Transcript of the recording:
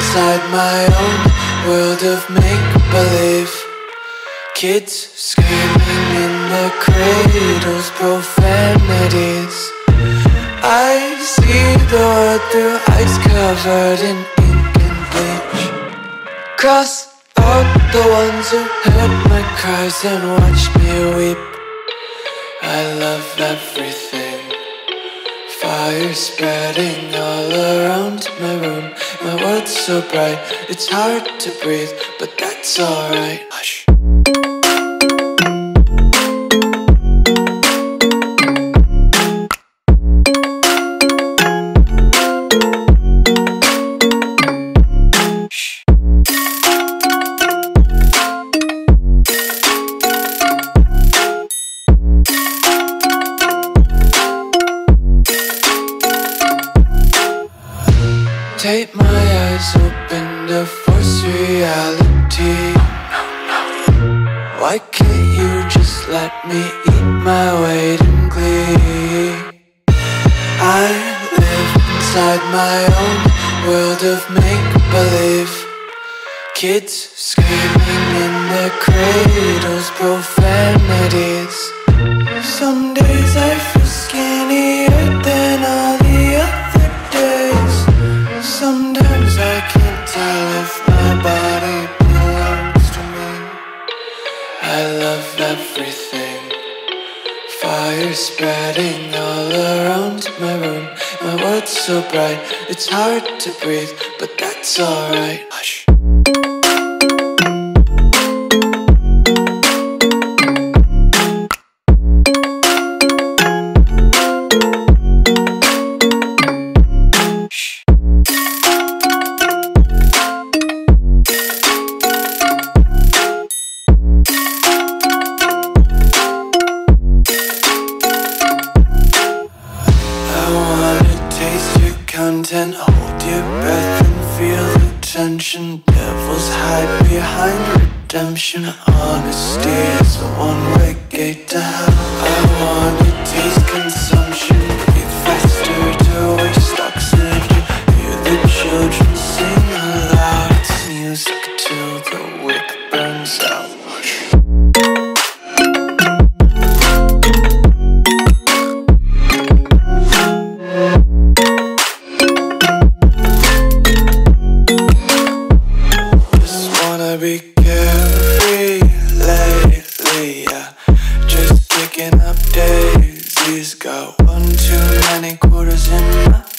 inside my own world of make-believe. Kids screaming in their cradles, profanities. I see the world through ice covered in ink and bleach. Cross out the ones who heard my cries and watched me weep. I love everything. Fire spreading all around my room. My world's so bright, it's hard to breathe, but that's alright. Hush. Tape my eyes open to force reality. Why can't you just let me eat my weight in glee? I live inside my own world of make-believe. Kids screaming in their cradles, profanities. Some days I feel skinnier than all the other days. Sometimes I can't tell if my body belongs to me. I love everything. Fire spreading all around my room. My world's so bright, it's hard to breathe, but that's alright. Hush. Content, hold your breath and feel the tension. Devils hide behind redemption. Honesty is a one-way gate to hell. I wanna taste consumption, breathe faster to waste oxygen. Hear the children sing aloud. It's music till the wick burns out. Be carefree lately, yeah. Just picking up daisies. Got one too many quarters in my